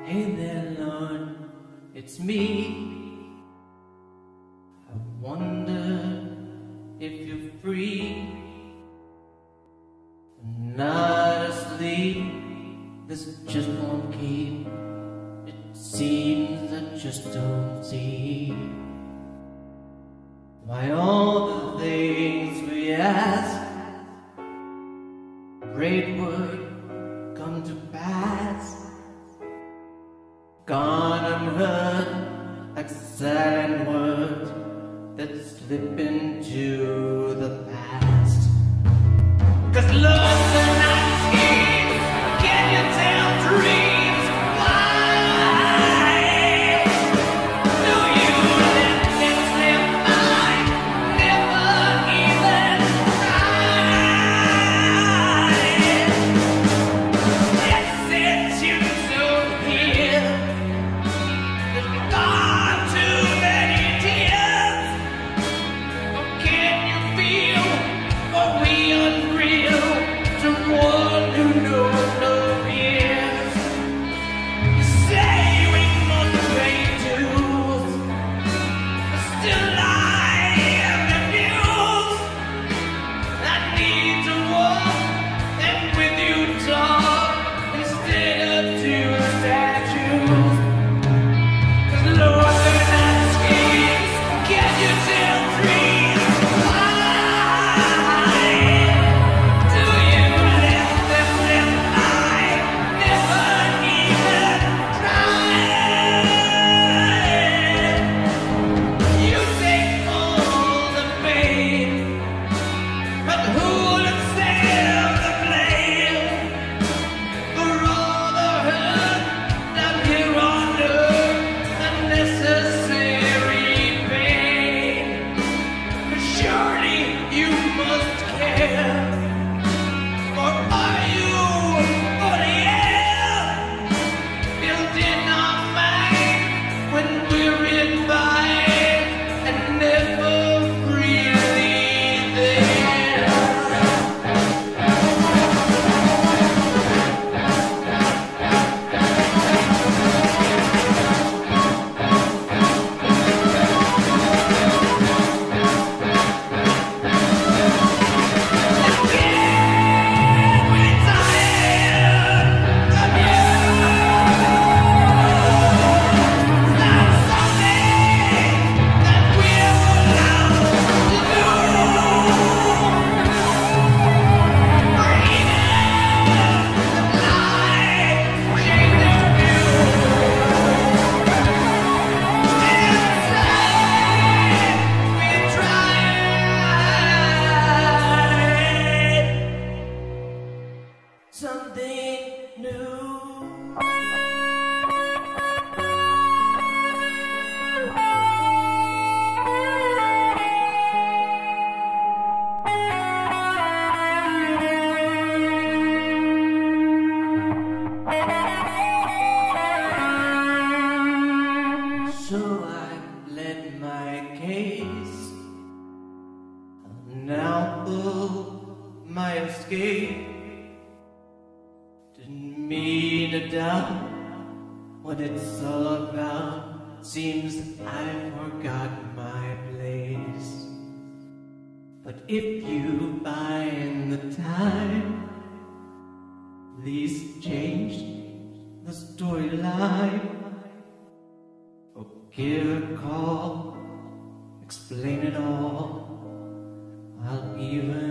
Hey there, Lord, it's me. I wonder if you're free. I'm not asleep, this just won't keep. It seems I just don't see why all the things we ask prayed would come to pass. Gone unheard, like silent words that slip into the past. 'Cause love's the night schemes, can you tell dreams? Why do you let them slip by? Never even try. Yes, it's you so here. There's gone too many tears. Oh, can you feel? Are we unreal? Someone who knows no fears. You say we must pay dues, but still I refuse. I need to walk and with you talk instead of two statues. 'Cause Lord, they're not schemes. Can you tell dreams? Why do you let them slip by? Never even try. You take all the pain, but who'll accept the blame for all the hurt down here on earth? Unnecessary pain. But surely you must care. Or are you for the air built in our mind when we're in mind and never really there? Something new. So I led my case, now pull my escape. Didn't mean to doubt what it's all about. Seems I forgot my place. But if you buy in the time, please change the storyline. Or give a call, explain it all. I'll even